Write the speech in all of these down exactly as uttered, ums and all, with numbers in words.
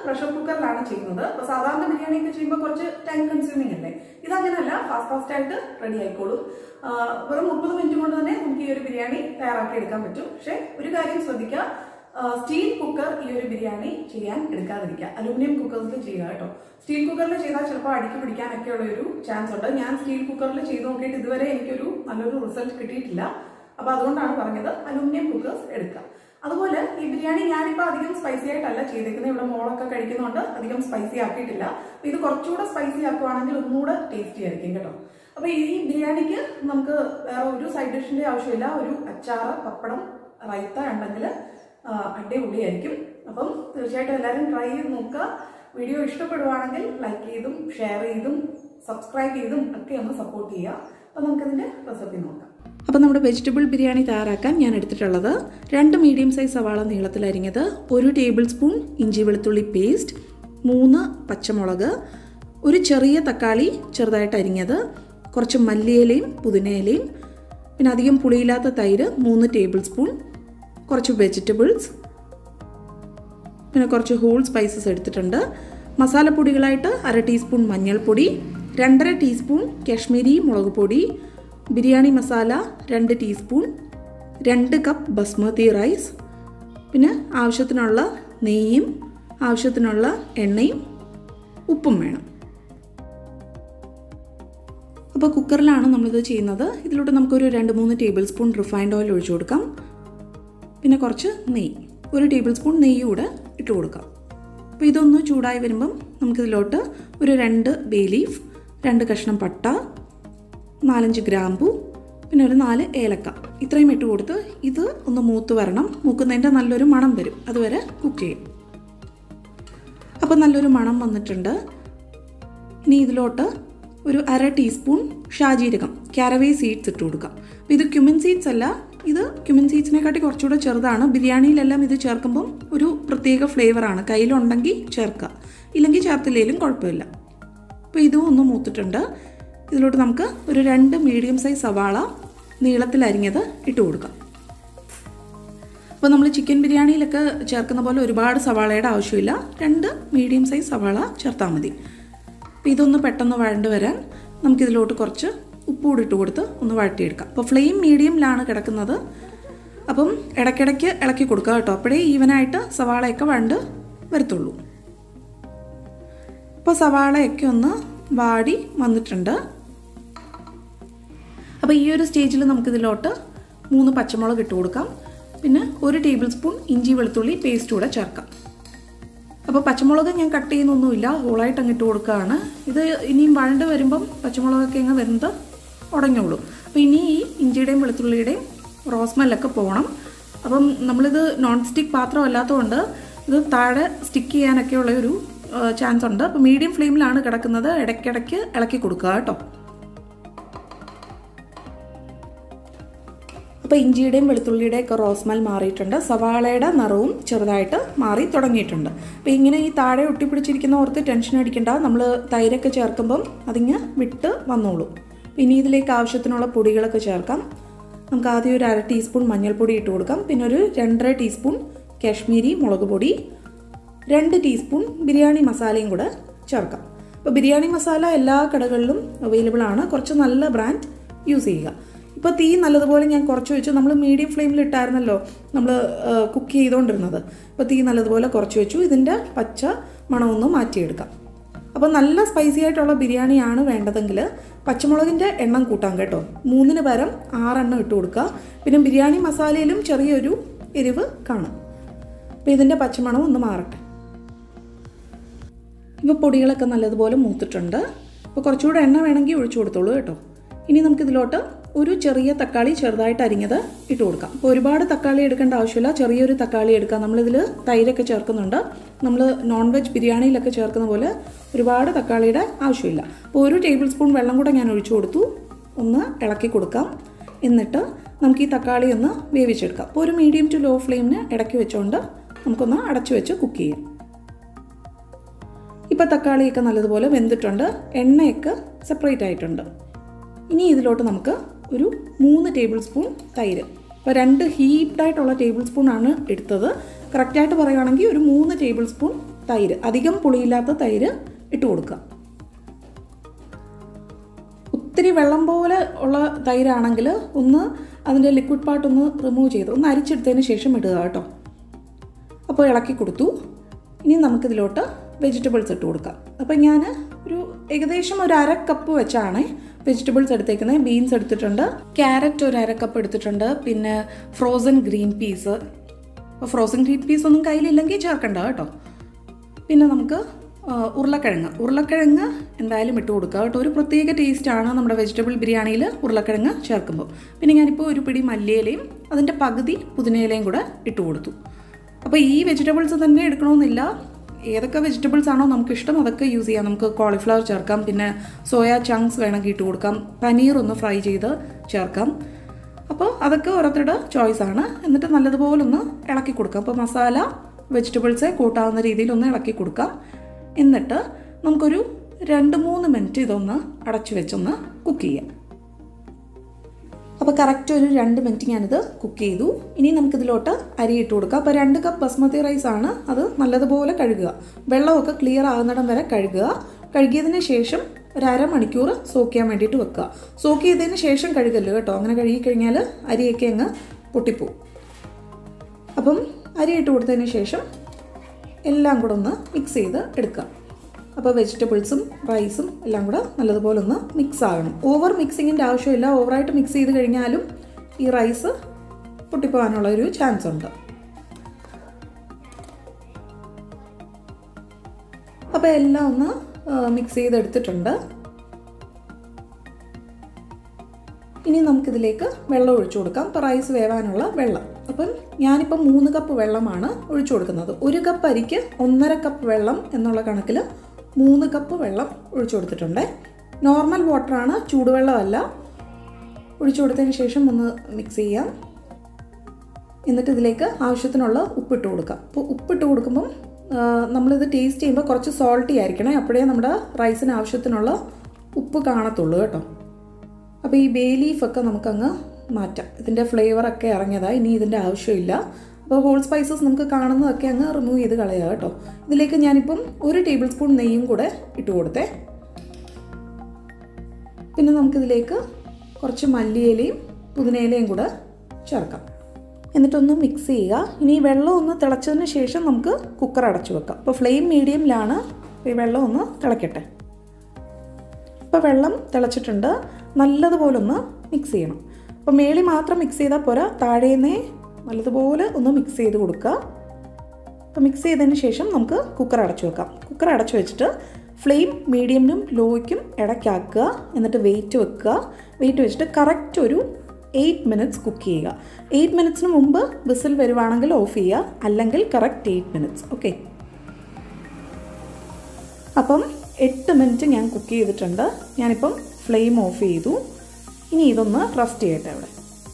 Pressure കുക്കറിലാണ് ചെയ്യുന്നത്. അപ്പോൾ സാധാരണ ബിരിയാണി ഒക്കെ ചെയ്യുമ്പോൾ കുറച്ച് ടൈം കൺസ്യൂമിംഗ് അല്ലേ. ഇതങ്ങനെയല്ല, ഫാസ്റ്റ് ഫാസ്റ്റ് ആയിട്ട് റെഡി ആയിക്കോളും. വെറും മുപ്പത് മിനിറ്റ് കൊണ്ട് തന്നെ നമുക്ക് ഈ ഒരു ബിരിയാണി തയ്യാറാക്കി എടുക്കാൻ പറ്റും. പക്ഷെ ഒരു കാര്യം ശ്രദ്ധിക്കുക, സ്റ്റീൽ കുക്കർ ഈ ഒരു ബിരിയാണി ചെയ്യാൻ എടുക്കാതിരിക്കുക. അലൂമിനിയം കുക്കറിൽ ചെയ്യുക കേട്ടോ. സ്റ്റീൽ കുക്കറിൽ ചെയ്താൽ ചിലപ്പോൾ അടിക്ക് പിടിക്കാനൊക്കെ ഉള്ള ഒരു ചാൻസ് ഉണ്ട്. ഞാൻ സ്റ്റീൽ കുക്കറിൽ ചെയ്ത് നോക്കിയിട്ട് ഇതുവരെ എനിക്കൊരു നല്ലൊരു റിസൾട്ട് കിട്ടിയിട്ടില്ല. അപ്പൊ അതുകൊണ്ടാണ് പറഞ്ഞത് അലൂമിനിയം കുക്കേഴ്സ് എടുക്കുക. അതുപോലെ ഈ ബിരിയാണി ഞാനിപ്പോൾ അധികം സ്പൈസി ആയിട്ടല്ല ചെയ്തേക്കുന്നത്. ഇവിടെ മോളൊക്കെ കഴിക്കുന്നതുകൊണ്ട് അധികം സ്പൈസി ആക്കിയിട്ടില്ല. അപ്പൊ ഇത് കുറച്ചുകൂടെ സ്പൈസി ആക്കുവാണെങ്കിൽ ഒന്നുകൂടെ ടേസ്റ്റി ആയിരിക്കും കേട്ടോ. അപ്പൊ ഈ ബിരിയാണിക്ക് നമുക്ക് വേറെ ഒരു സൈഡ് ഡിഷിന്റെ ആവശ്യമില്ല. ഒരു അച്ചാറ്, പപ്പടം, റൈത്ത ഉണ്ടെങ്കിൽ അടിപൊളിയായിരിക്കും. അപ്പം തീർച്ചയായിട്ടും എല്ലാവരും ട്രൈ ചെയ്ത് നോക്കുക. വീഡിയോ ഇഷ്ടപ്പെടുവാണെങ്കിൽ ലൈക്ക് ചെയ്തും ഷെയർ ചെയ്തും സബ്സ്ക്രൈബ് ചെയ്തും ഒക്കെ ഒന്ന് സപ്പോർട്ട് ചെയ്യുക. അപ്പം നമുക്കതിൻ്റെ റെസിപ്പി നോക്കാം. അപ്പോൾ നമ്മുടെ വെജിറ്റബിൾ ബിരിയാണി തയ്യാറാക്കാൻ ഞാൻ എടുത്തിട്ടുള്ളത് രണ്ട് മീഡിയം സൈസ് സവാള നീളത്തിലരിഞ്ഞത്, ഒരു ടേബിൾ സ്പൂൺ ഇഞ്ചി വെളുത്തുള്ളി പേസ്റ്റ്, മൂന്ന് പച്ചമുളക്, ഒരു ചെറിയ തക്കാളി ചെറുതായിട്ട് അരിഞ്ഞത്, കുറച്ച് മല്ലിയിലയും പുതിനയിലയും, പിന്നെ അധികം പുളിയില്ലാത്ത തൈര് മൂന്ന് ടേബിൾ സ്പൂൺ, കുറച്ച് വെജിറ്റബിൾസ്, പിന്നെ കുറച്ച് ഹോൾ സ്പൈസസ് എടുത്തിട്ടുണ്ട്. മസാലപ്പൊടികളായിട്ട് അര ടീസ്പൂൺ മഞ്ഞൾപ്പൊടി, രണ്ടര ടീസ്പൂൺ കാശ്മീരി മുളക് പൊടി, ബിരിയാണി മസാല രണ്ട് ടീസ്പൂൺ, രണ്ട് കപ്പ് ബസ്മതി റൈസ്, പിന്നെ ആവശ്യത്തിനുള്ള നെയ്യും ആവശ്യത്തിനുള്ള എണ്ണയും ഉപ്പും വേണം. അപ്പോൾ കുക്കറിലാണ് നമ്മളിത് ചെയ്യുന്നത്. ഇതിലോട്ട് നമുക്കൊരു രണ്ട് മൂന്ന് ടേബിൾ സ്പൂൺ റിഫൈൻഡ് ഓയിൽ ഒഴിച്ചു കൊടുക്കാം. പിന്നെ കുറച്ച് നെയ്യ്, ഒരു ടേബിൾ സ്പൂൺ നെയ്യ് കൂടെ ഇട്ട് കൊടുക്കാം. അപ്പോൾ ഇതൊന്ന് ചൂടായി വരുമ്പം നമുക്കിതിലോട്ട് ഒരു രണ്ട് ബേ ലീഫ്, രണ്ട് കഷ്ണം പട്ട, നാലഞ്ച് ഗ്രാമ്പു, പിന്നെ ഒരു നാല് ഏലക്ക ഇത്രയും ഇട്ട് കൊടുത്ത് ഇത് ഒന്ന് മൂത്ത് വരണം. മൂക്കുന്നതിൻ്റെ നല്ലൊരു മണം വരും, അതുവരെ കുക്ക് ചെയ്യും. അപ്പോൾ നല്ലൊരു മണം വന്നിട്ടുണ്ട്. ഇനി ഇതിലോട്ട് ഒരു അര ടീസ്പൂൺ ഷാജീരകം, ക്യാരവേ സീഡ്സ് ഇട്ട് കൊടുക്കാം. അപ്പോൾ ഇത് ക്യുമിൻ സീഡ്സ് അല്ല, ഇത് ക്യുമിൻ സീഡ്സിനെക്കാട്ടി കുറച്ചുകൂടെ ചെറുതാണ്. ബിരിയാണിയിലെല്ലാം ഇത് ചേർക്കുമ്പം ഒരു പ്രത്യേക ഫ്ലേവറാണ്. കയ്യിലുണ്ടെങ്കിൽ ചേർക്കുക, ഇല്ലെങ്കിൽ ചേർത്തില്ലെങ്കിലും കുഴപ്പമില്ല. അപ്പോൾ ഇതും ഒന്ന് മൂത്തിട്ടുണ്ട്. ഇതിലോട്ട് നമുക്ക് ഒരു രണ്ട് മീഡിയം സൈസ് സവാള നീളത്തിലരിഞ്ഞത് ഇട്ട് കൊടുക്കാം. അപ്പോൾ നമ്മൾ ചിക്കൻ ബിരിയാണിയിലൊക്കെ ചേർക്കുന്ന പോലെ ഒരുപാട് സവാളയുടെ ആവശ്യമില്ല, രണ്ട് മീഡിയം സൈസ് സവാള ചേർത്താൽ മതി. അപ്പോൾ ഇതൊന്ന് പെട്ടെന്ന് വഴണ്ട് വരാൻ നമുക്കിതിലോട്ട് കുറച്ച് ഉപ്പ് കൂടി ഇട്ട് കൊടുത്ത് ഒന്ന് വഴറ്റിയെടുക്കാം. അപ്പോൾ ഫ്ലെയിം മീഡിയമിലാണ് കിടക്കുന്നത്. അപ്പം ഇടയ്ക്കിടയ്ക്ക് ഇളക്കി കൊടുക്കുക കേട്ടോ, അപ്പോഴേ ഈവനായിട്ട് സവാളയൊക്കെ വഴണ്ട് വരത്തുള്ളൂ. അപ്പോൾ സവാളയൊക്കെ ഒന്ന് വാടി വന്നിട്ടുണ്ട്. അപ്പോൾ ഈ ഒരു സ്റ്റേജിൽ നമുക്കിതിലോട്ട് മൂന്ന് പച്ചമുളക് ഇട്ട് കൊടുക്കാം. പിന്നെ ഒരു ടേബിൾ സ്പൂൺ ഇഞ്ചി വെളുത്തുള്ളി പേസ്റ്റ് കൂടെ ചേർക്കാം. അപ്പോൾ പച്ചമുളക് ഞാൻ കട്ട് ചെയ്യുന്നൊന്നുമില്ല, ഹോളായിട്ട് അങ്ങ് ഇട്ട് കൊടുക്കുകയാണ്. ഇത് ഇനിയും വഴണ്ട് വരുമ്പം പച്ചമുളകൊക്കെ അങ്ങ് വെന്ത് ഉടഞ്ഞോളൂ. അപ്പോൾ ഇനി ഈ ഇഞ്ചിയുടെയും വെളുത്തുള്ളിയുടെയും റോസ്മെല്ലൊക്കെ പോകണം. അപ്പം നമ്മളിത് നോൺ സ്റ്റിക്ക് പാത്രം അല്ലാത്തതുകൊണ്ട് ഇത് താഴെ സ്റ്റിക്ക് ചെയ്യാനൊക്കെ ഉള്ള ഒരു ചാൻസ് ഉണ്ട്. അപ്പോൾ മീഡിയം ഫ്ലെയിമിലാണ് കിടക്കുന്നത്, ഇടയ്ക്കിടയ്ക്ക് ഇളക്കി കൊടുക്കുക കേട്ടോ. അപ്പോൾ ഇഞ്ചിയുടെയും വെളുത്തുള്ളിയുടെയും ഒക്കെ റോസ്മെൽ മാറിയിട്ടുണ്ട്, സവാളയുടെ നിറവും ചെറുതായിട്ട് മാറി തുടങ്ങിയിട്ടുണ്ട്. അപ്പോൾ ഇങ്ങനെ ഈ താഴെ ഒട്ടിപ്പിടിച്ചിരിക്കുന്ന ഓർത്ത് ടെൻഷൻ അടിക്കേണ്ട, നമ്മൾ തൈരൊക്കെ ചേർക്കുമ്പം അതിങ്ങ് വിട്ട് വന്നോളൂ. ഇനി ഇതിലേക്ക് ആവശ്യത്തിനുള്ള പൊടികളൊക്കെ ചേർക്കാം. നമുക്ക് ആദ്യം ഒരു അര ടീസ്പൂൺ മഞ്ഞൾപ്പൊടി ഇട്ട് കൊടുക്കാം. പിന്നെ ഒരു രണ്ടര ടീസ്പൂൺ കാശ്മീരി മുളക് പൊടി, രണ്ട് ടീസ്പൂൺ ബിരിയാണി മസാലയും കൂടെ ചേർക്കാം. അപ്പോൾ ബിരിയാണി മസാല എല്ലാ കടകളിലും അവൈലബിൾ ആണ്, കുറച്ച് നല്ല ബ്രാൻഡ് യൂസ് ചെയ്യുക. ഇപ്പോൾ തീ നല്ലതുപോലെ ഞാൻ കുറച്ച് വെച്ചു. നമ്മൾ മീഡിയം ഫ്ലെയിമിലിട്ടായിരുന്നല്ലോ നമ്മൾ കുക്ക് ചെയ്തുകൊണ്ടിരുന്നത്. അപ്പോൾ തീ നല്ലതുപോലെ കുറച്ച് വെച്ചു. ഇതിൻ്റെ പച്ച മണമൊന്ന് മാറ്റിയെടുക്കാം. അപ്പോൾ നല്ല സ്പൈസി ആയിട്ടുള്ള ബിരിയാണിയാണ് വേണ്ടതെങ്കിൽ പച്ചമുളകിൻ്റെ എണ്ണം കൂട്ടാം കേട്ടോ. മൂന്നിന് പകരം ആറെണ്ണം ഇട്ട് കൊടുക്കുക. പിന്നെ ബിരിയാണി മസാലയിലും ചെറിയൊരു എരിവ് കാണും. അപ്പോൾ ഇതിൻ്റെ പച്ചമണം ഒന്ന് മാറട്ടെ. ഇപ്പോൾ പൊടികളൊക്കെ നല്ലതുപോലെ മൂത്തിട്ടുണ്ട്. അപ്പോൾ കുറച്ചുകൂടെ എണ്ണ വേണമെങ്കിൽ ഒഴിച്ചു കൊടുത്തോളൂ കേട്ടോ. ഇനി നമുക്കിതിലോട്ട് ഒരു ചെറിയ തക്കാളി ചെറുതായിട്ട് അരിഞ്ഞത് ഇട്ട് കൊടുക്കാം. അപ്പോൾ ഒരുപാട് തക്കാളി എടുക്കേണ്ട ആവശ്യമില്ല, ചെറിയൊരു തക്കാളി എടുക്കാം. നമ്മളിതിൽ തൈരൊക്കെ ചേർക്കുന്നുണ്ട്. നമ്മൾ നോൺ വെജ് ബിരിയാണിയിലൊക്കെ ചേർക്കുന്ന പോലെ ഒരുപാട് തക്കാളിയുടെ ആവശ്യമില്ല. അപ്പോൾ ഒരു ടേബിൾ സ്പൂൺ വെള്ളം കൂടെ ഞാൻ ഒഴിച്ചു കൊടുത്തു. ഒന്ന് ഇളക്കി കൊടുക്കാം. എന്നിട്ട് നമുക്ക് ഈ തക്കാളി ഒന്ന് വേവിച്ചെടുക്കാം. അപ്പോൾ ഒരു മീഡിയം ടു ലോ ഫ്ലെയിമിന് ഇടയ്ക്ക് വെച്ചുകൊണ്ട് നമുക്കൊന്ന് അടച്ചു വെച്ച് കുക്ക് ചെയ്യാം. ഇപ്പോൾ തക്കാളിയൊക്കെ നല്ലതുപോലെ വെന്തിട്ടുണ്ട്, എണ്ണയൊക്കെ സെപ്പറേറ്റ് ആയിട്ടുണ്ട്. ഇനി ഇതിലോട്ട് നമുക്ക് ഒരു മൂന്ന് ടേബിൾ സ്പൂൺ തൈര്, അപ്പോൾ രണ്ട് ഹീപ്ഡായിട്ടുള്ള ടേബിൾ സ്പൂൺ ആണ് എടുത്തത്. കറക്റ്റായിട്ട് പറയുകയാണെങ്കിൽ ഒരു മൂന്ന് ടേബിൾ സ്പൂൺ തൈര്, അധികം പുളിയില്ലാത്ത തൈര് ഇട്ട് കൊടുക്കുക. ഒത്തിരി വെള്ളം പോലെ ഉള്ള തൈരാണെങ്കിൽ ഒന്ന് അതിൻ്റെ ലിക്വിഡ് പാർട്ട് ഒന്ന് റിമൂവ് ചെയ്ത് ഒന്ന് അരിച്ചെടുത്തതിന് ശേഷം ഇടുക കേട്ടോ. അപ്പോൾ ഇളക്കി കൊടുത്തു. ഇനി നമുക്കിതിലോട്ട് വെജിറ്റബിൾസ് ഇട്ട് കൊടുക്കാം. അപ്പോൾ ഞാൻ ഒരു ഏകദേശം ഒരു അര കപ്പ് വെച്ചാണ് വെജിറ്റബിൾസ് എടുത്തേക്കുന്നത്. ബീൻസ് എടുത്തിട്ടുണ്ട്, ക്യാരറ്റ് ഒരു അര കപ്പ് എടുത്തിട്ടുണ്ട്, പിന്നെ ഫ്രോസൺ ഗ്രീൻ പീസ്. അപ്പോൾ ഫ്രോസൺ ഗ്രീൻ പീസ് ഒന്നും കയ്യിലില്ലെങ്കിൽ ചേർക്കണ്ട കേട്ടോ. പിന്നെ നമുക്ക് ഉരുളക്കിഴങ്ങ് ഉരുളക്കിഴങ്ങ് എന്തായാലും ഇട്ട് കൊടുക്കുക കേട്ടോ. ഒരു പ്രത്യേക ടേസ്റ്റാണ് നമ്മുടെ വെജിറ്റബിൾ ബിരിയാണിയിൽ ഉരുളക്കിഴങ്ങ് ചേർക്കുമ്പോൾ. പിന്നെ ഞാനിപ്പോൾ ഒരു പിടി മല്ലിയിലയും അതിൻ്റെ പകുതി പുതിനയിലയും കൂടെ ഇട്ട് കൊടുത്തു. അപ്പോൾ ഈ വെജിറ്റബിൾസ് തന്നെ എടുക്കണമെന്നില്ല, ഏതൊക്കെ വെജിറ്റബിൾസ് ആണോ നമുക്കിഷ്ടം അതൊക്കെ യൂസ് ചെയ്യാം. നമുക്ക് കോളിഫ്ലവർ ചേർക്കാം, പിന്നെ സോയ ചങ്ക്സ് വേണമെങ്കിൽ ഇട്ട് കൊടുക്കാം, പനീർ ഒന്ന് ഫ്രൈ ചെയ്ത് ചേർക്കാം. അപ്പോൾ അതൊക്കെ ഓരോരുത്തരുടെ ചോയ്സാണ്. എന്നിട്ട് നല്ലതുപോലെ ഒന്ന് ഇളക്കി കൊടുക്കാം. അപ്പോൾ മസാല വെജിറ്റബിൾസെ കൂട്ടാവുന്ന രീതിയിൽ ഒന്ന് ഇളക്കി കൊടുക്കാം. എന്നിട്ട് നമുക്കൊരു രണ്ട് മൂന്ന് മിനിറ്റ് ഇതൊന്ന് അടച്ചു വെച്ചൊന്ന് കുക്ക് ചെയ്യാം. അപ്പോൾ കറക്റ്റ് ഒരു രണ്ട് മിനിറ്റ് ഞാനിത് കുക്ക് ചെയ്തു. ഇനി നമുക്കിതിലോട്ട് അരി ഇട്ട് കൊടുക്കാം. അപ്പോൾ രണ്ട് കപ്പ് ബസ്മതി റൈസ് ആണ്, അത് നല്ലതുപോലെ കഴുകുക, വെള്ളമൊക്കെ ക്ലിയർ ആകുന്നിടം വരെ കഴുകുക. കഴുകിയതിന് ശേഷം ഒരു അരമണിക്കൂർ സോക്ക് ചെയ്യാൻ വേണ്ടിയിട്ട് വെക്കുക. സോക്ക് ചെയ്തതിന് ശേഷം കഴുകല്ലോ കേട്ടോ, അങ്ങനെ കഴുകിക്കഴിഞ്ഞാൽ അരിയൊക്കെ അങ്ങ് പൊട്ടിപ്പോവും. അപ്പം അരി ഇട്ട് കൊടുത്തതിന് ശേഷം എല്ലാം കൂടെ ഒന്ന് മിക്സ് ചെയ്ത് എടുക്കുക. അപ്പോൾ വെജിറ്റബിൾസും റൈസും എല്ലാം കൂടെ നല്ലതുപോലെ ഒന്ന് മിക്സ് ആകണം. ഓവർ മിക്സിങ്ങിൻ്റെ ആവശ്യമില്ല. ഓവറായിട്ട് മിക്സ് ചെയ്ത് കഴിഞ്ഞാലും ഈ റൈസ് പൊട്ടിപ്പോകാനുള്ള ഒരു ചാൻസ് ഉണ്ട്. അപ്പോൾ എല്ലാം ഒന്ന് മിക്സ് ചെയ്തെടുത്തിട്ടുണ്ട്. ഇനി നമുക്കിതിലേക്ക് വെള്ളം ഒഴിച്ചു കൊടുക്കാം. ഇപ്പോൾ റൈസ് വേവാനുള്ള വെള്ളം. അപ്പം ഞാനിപ്പം മൂന്ന് കപ്പ് വെള്ളമാണ് ഒഴിച്ചു കൊടുക്കുന്നത്. ഒരു കപ്പ് അരിക്ക് ഒന്നര കപ്പ് വെള്ളം എന്നുള്ള കണക്കിൽ മൂന്ന് കപ്പ് വെള്ളം ഒഴിച്ചു കൊടുത്തിട്ടുണ്ട്. നോർമൽ വാട്ടറാണ്, ചൂടുവെള്ളമല്ല. ഒഴിച്ചു കൊടുത്തതിന് ശേഷം ഒന്ന് മിക്സ് ചെയ്യാം. എന്നിട്ട് ഇതിലേക്ക് ആവശ്യത്തിനുള്ള ഉപ്പിട്ട് കൊടുക്കാം. അപ്പോൾ ഉപ്പിട്ട് കൊടുക്കുമ്പം നമ്മളിത് ടേസ്റ്റ് ചെയ്യുമ്പോൾ കുറച്ച് സോൾട്ടി ആയിരിക്കണേ, അപ്പോഴേ നമ്മുടെ റൈസിന് ആവശ്യത്തിനുള്ള ഉപ്പ് കാണത്തുള്ളൂ കേട്ടോ. അപ്പോൾ ഈ ബേ ലീഫൊക്കെ നമുക്കങ്ങ് മാറ്റാം. ഇതിൻ്റെ ഫ്ലേവറൊക്കെ ഇറങ്ങിയതാണ്, ഇനി ഇതിൻ്റെ ആവശ്യമില്ല. അപ്പോൾ ഹോൾ സ്പൈസസ് നമുക്ക് കാണുന്നതൊക്കെ അങ്ങ് റിമൂവ് ചെയ്ത് കളയുക കേട്ടോ. ഇതിലേക്ക് ഞാനിപ്പം ഒരു ടേബിൾ സ്പൂൺ നെയ്യും കൂടെ ഇട്ട് കൊടുത്തേ. പിന്നെ നമുക്കിതിലേക്ക് കുറച്ച് മല്ലിയിലയും പുതിനയിലയും കൂടെ ചേർക്കാം. എന്നിട്ടൊന്ന് മിക്സ് ചെയ്യുക. ഇനി വെള്ളം ഒന്ന് തിളച്ചതിന് ശേഷം നമുക്ക് കുക്കർ അടച്ചു വെക്കാം. അപ്പോൾ ഫ്ലെയിം മീഡിയമിലാണ്. ഈ വെള്ളം ഒന്ന് തിളയ്ക്കട്ടെ. ഇപ്പോൾ വെള്ളം തിളച്ചിട്ടുണ്ട്. നല്ലതുപോലെ ഒന്ന് മിക്സ് ചെയ്യണം. അപ്പോൾ മേളി മാത്രം മിക്സ് ചെയ്താൽ പോരാ, താഴേന്നേ നല്ലതുപോലെ ഒന്ന് മിക്സ് ചെയ്ത് കൊടുക്കുക. അപ്പോൾ മിക്സ് ചെയ്തതിന് ശേഷം നമുക്ക് കുക്കർ അടച്ചു വെക്കാം. കുക്കർ അടച്ചു വെച്ചിട്ട് ഫ്ലെയിം മീഡിയമിനും ലോയ്ക്കും ഇടയ്ക്കാക്കുക. എന്നിട്ട് വെയിറ്റ് വെക്കുക. വെയിറ്റ് വെച്ചിട്ട് കറക്റ്റ് ഒരു എയ്റ്റ് മിനിറ്റ്സ് കുക്ക് ചെയ്യുക. എയ്റ്റ് മിനിറ്റ്സിന് മുമ്പ് വിസിൽ വരുവാണെങ്കിൽ ഓഫ് ചെയ്യുക, അല്ലെങ്കിൽ കറക്റ്റ് എയ്റ്റ് മിനിറ്റ്സ്. ഓക്കെ, അപ്പം എട്ട് മിനിറ്റ് ഞാൻ കുക്ക് ചെയ്തിട്ടുണ്ട്. ഞാനിപ്പം ഫ്ലെയിം ഓഫ് ചെയ്തു. ഇനി ഇതൊന്ന് റെസ്റ്റ് ചെയ്യട്ടെ അവിടെ.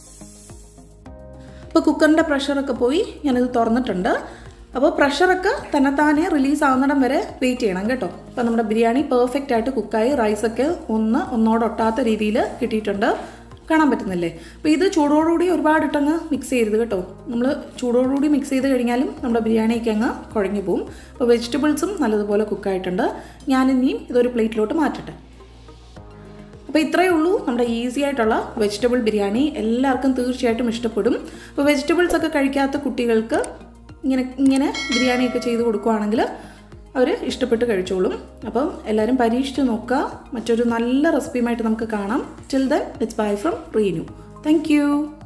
ഇപ്പോൾ കുക്കറിൻ്റെ പ്രഷറൊക്കെ പോയി ഞാനിത് തുറന്നിട്ടുണ്ട്. അപ്പോൾ പ്രഷറൊക്കെ തന്നെത്താനെ റിലീസ് ആവുന്നിടം വരെ വെയിറ്റ് ചെയ്യണം കേട്ടോ. അപ്പോൾ നമ്മുടെ ബിരിയാണി പെർഫെക്റ്റ് ആയിട്ട് കുക്കായി, റൈസൊക്കെ ഒന്ന് ഒന്നോടൊട്ടാത്ത രീതിയിൽ കിട്ടിയിട്ടുണ്ട്. കാണാൻ പറ്റുന്നില്ലേ? അപ്പോൾ ഇത് ചൂടോടുകൂടി ഒരുപാട് ഇട്ടങ്ങ് മിക്സ് ചെയ്യരുത് കേട്ടോ. നമ്മൾ ചൂടോടുകൂടി മിക്സ് ചെയ്ത് കഴിഞ്ഞാലും നമ്മുടെ ബിരിയാണിക്ക് അങ്ങ് കുഴഞ്ഞു പോവും. അപ്പോൾ വെജിറ്റബിൾസും നല്ലതുപോലെ കുക്കായിട്ടുണ്ട്. ഞാനിനിയും ഇതൊരു പ്ലേറ്റിലോട്ട് മാറ്റട്ടെ. അപ്പോൾ ഇത്രയേ ഉള്ളൂ നമ്മുടെ ഈസി ആയിട്ടുള്ള വെജിറ്റബിൾ ബിരിയാണി. എല്ലാവർക്കും തീർച്ചയായിട്ടും ഇഷ്ടപ്പെടും. അപ്പോൾ വെജിറ്റബിൾസ് ഒക്കെ കഴിക്കാത്ത കുട്ടികൾക്ക് ഇങ്ങനെ ഇങ്ങനെ ബിരിയാണിയൊക്കെ ചെയ്ത് കൊടുക്കുകയാണെങ്കിൽ അവർ ഇഷ്ടപ്പെട്ട് കഴിച്ചോളും. അപ്പം എല്ലാവരും പരീക്ഷിച്ച് നോക്കുക. മറ്റൊരു നല്ല റെസിപ്പിയുമായിട്ട് നമുക്ക് കാണാം. Till then it's bye from Reenu. Thank U.